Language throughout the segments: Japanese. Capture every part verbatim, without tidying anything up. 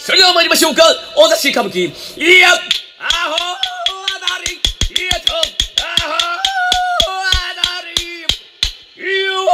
それでは参りましょうか。お座敷歌舞伎。いや、アホあだり。いやと、アホあだり。よ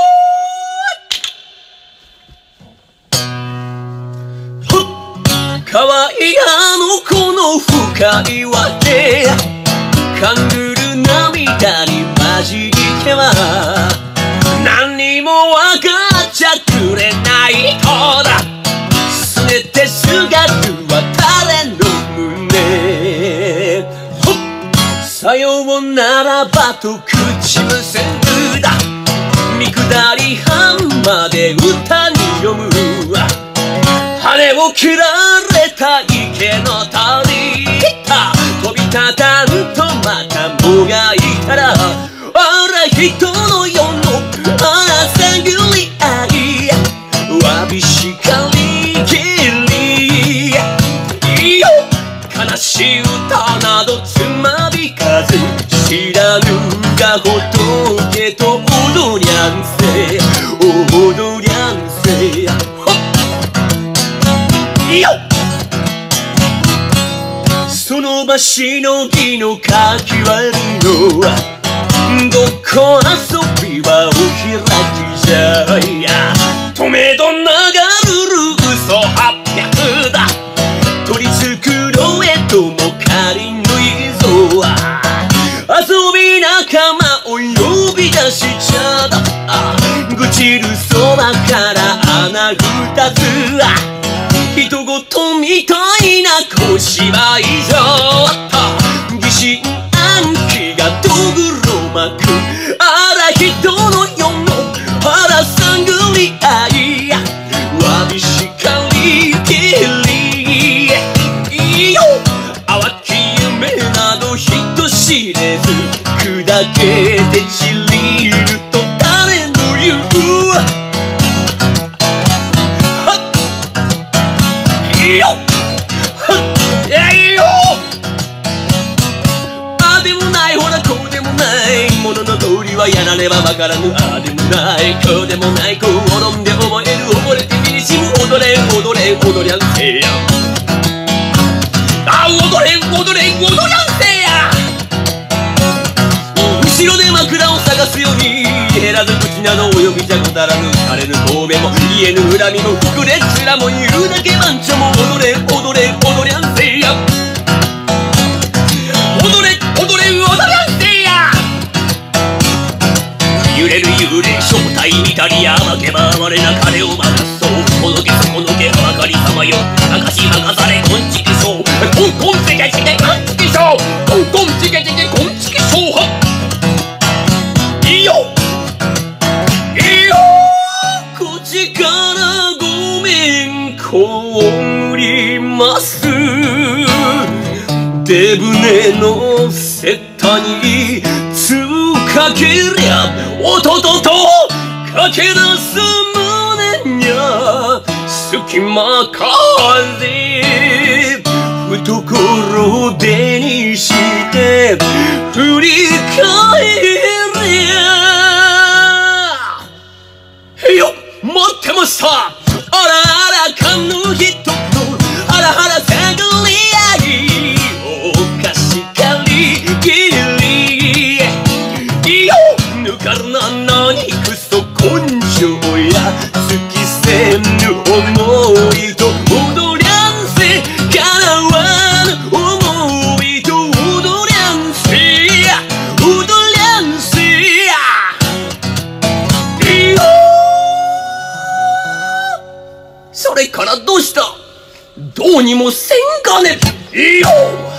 ーっ。かわいいあの子の深い輪で勘ぐる涙に混じりては何にも分かっちゃくれない子だ。すねてすがるは誰の胸。さようならばと口むせるだ。見下り半まで歌に読む。羽を切られた池の鳥だ。飛び立たんとまたもがいたら、あら人の世のあら探り合い、わびしかりきり。いいよ悲しい歌などつまびかず、知らぬが仏と踊りゃんせ踊りゃんせ。いいよその場しのぎのかき割りのどこ遊びはお開きじゃいや。とめど流るる嘘八百だ。取り繕えとも仮のいぞ。遊び仲間を呼び出しちゃだ。愚痴るそばから穴二つ。人ごとみたいな小芝居じゃ。疑心暗鬼がどぐろ巻く。あら人の世のあら探り合い、わびしかりきり。いいよ淡き夢など人知れず、砕けて散りると誰の言う。いいよいいよあでもないほらこうでもないものの通りはやらねばわからぬ。あでもないこうでもないこう転んで覚える溺れて身にしむ。踊れ踊れ踊りゃんせや。あ踊れ踊れ踊りゃんせや。後ろで枕を探すように減らず口などお呼びじゃごたらぬ。枯れぬ神戸も言えぬ恨みも膨れつらも言うだけ番長も踊れ踊れ踊りゃんせや。踊れ踊れ踊りゃんせや。揺れる幽霊正体見たりや負けば哀れな彼を任そう。このけそこのけばかりさまよ。明かし任されこんちきしょう。こんこんちけちけこんちきしょう。こんこんちけちけこんちきしょう。いいよいいよこっちからごめんこります。デブネのセッタにつかけりゃおととと駆け出す胸にゃ隙間風。懐手にして振り返りゃいや待ってました。あらあら勘の人とあらはら探り合い、おかしかりきり。いやぬかるな何くそ根性や尽きせぬ思いと踊りゃんせ叶わぬ思いと踊りゃんせや踊りゃんせや。いやそれからどうした。どうにもせんかね。いいよ